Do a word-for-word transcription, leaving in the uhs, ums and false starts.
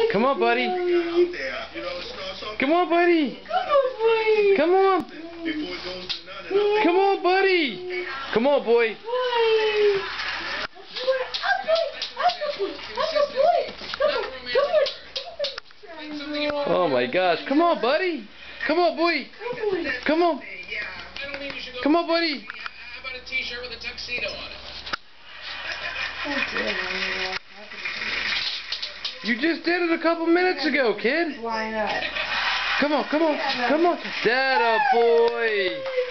Come on, buddy. Come on, buddy. Come on. Come on, buddy. Come on, boy. Oh my gosh. Come on, buddy. Come on, boy. Come on. Come on, buddy. How about a t-shirt with a tuxedo on it? You just did it a couple minutes ago, kid. Line up. Come on, come on, come on. That a boy.